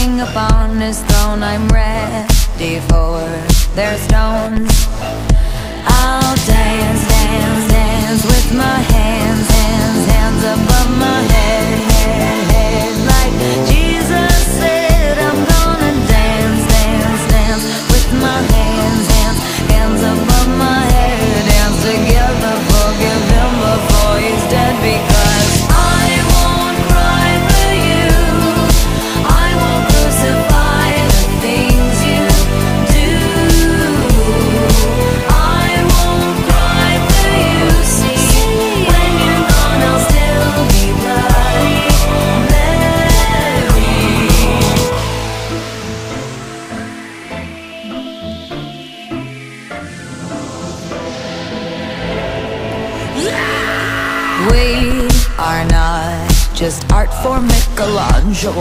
Sitting upon his throne, I'm ready for their stones. I'll dance, dance, dance with my hands, hands, hands above my head, head, head. Like Jesus said, I'm gonna dance, dance, dance with my hands, hands, hands above my head. Dance together, forgive him before he's dead, because I won't cry for you. I won't crucify the things you do. I won't cry for you. See, when you're gone, I'll still be Bloody Mary. We are not just art for Michelangelo.